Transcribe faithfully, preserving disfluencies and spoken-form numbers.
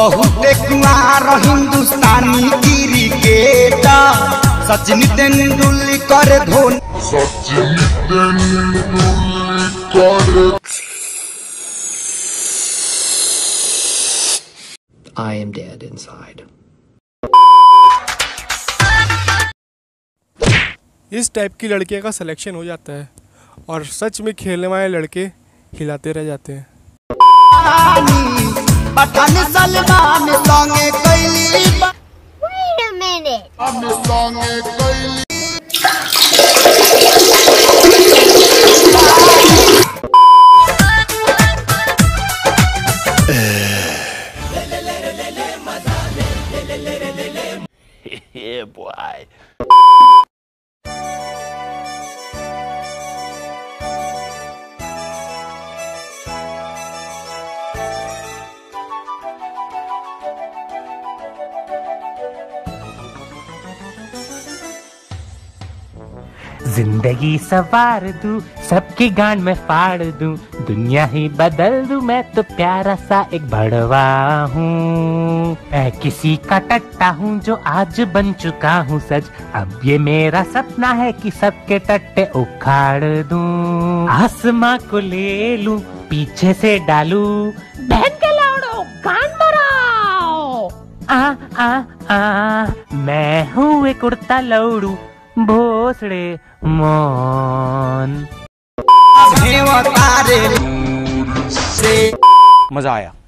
बहुत कुआर हिंदुस्तानी cricketer Sachin Tendulkar Dhoni Sachin Tendulkar. I am dead inside. इस टाइप की लड़के का सिलेक्शन हो जाता है और सच में खेलने वाले लड़के हिलाते रह जाते हैं। पठान सलमान संगे कैली Wait a minute. हम संगे कैली Yeah, boy. जिंदगी सवार दूं, सबकी गांड में फाड़ दूं, दुनिया ही बदल दूं, मैं तो प्यारा सा एक बड़वा हूँ। मैं किसी का टट्टा हूँ जो आज बन चुका हूँ सच। अब ये मेरा सपना है कि सबके टट्टे उखाड़ दूं। आसमां को ले लूं, पीछे से डालूं, बहन के लाड़ो गांड मराओ। आ आ आ मैं हूँ एक उड़ता लौड़ू, भोसड़े मौन। तारे से मजा आया।